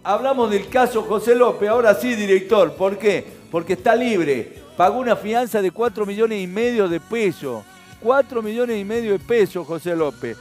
hablamos del caso José López, ahora sí, director. ¿Por qué? Porque está libre. Pagó una fianza de 4,5 millones de pesos. 4,5 millones de pesos, José López.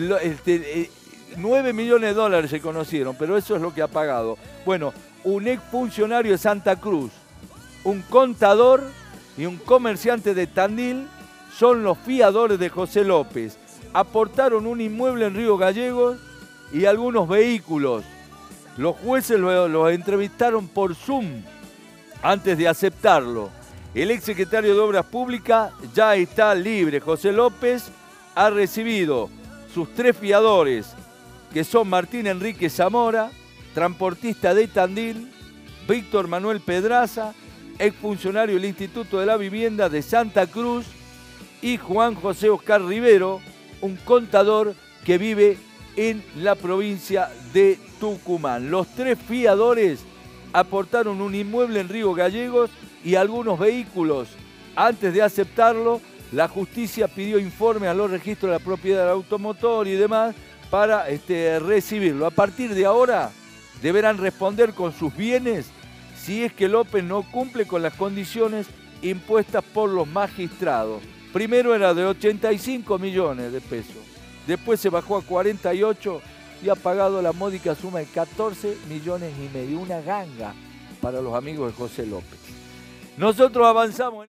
9 millones de dólares se conocieron, pero eso es lo que ha pagado. Bueno, un exfuncionario de Santa Cruz, un contador y un comerciante de Tandil son los fiadores de José López. Aportaron un inmueble en Río Gallegos y algunos vehículos. Los jueces los entrevistaron por Zoom antes de aceptarlo. El exsecretario de Obras Públicas ya está libre. José López ha recibido sus 3 fiadores, que son Martín Enrique Zamora, transportista de Tandil, Víctor Manuel Pedraza, exfuncionario del Instituto de la Vivienda de Santa Cruz, y Juan José Oscar Rivero, un contador que vive en la provincia de Tucumán. Los 3 fiadores aportaron un inmueble en Río Gallegos y algunos vehículos. Antes de aceptarlo, la justicia pidió informe a los registros de la propiedad del automotor y demás para recibirlo. A partir de ahora deberán responder con sus bienes si es que López no cumple con las condiciones impuestas por los magistrados. Primero era de 85 millones de pesos, después se bajó a 48 y ha pagado la módica suma de 14,5 millones, una ganga para los amigos de José López. Nosotros avanzamos.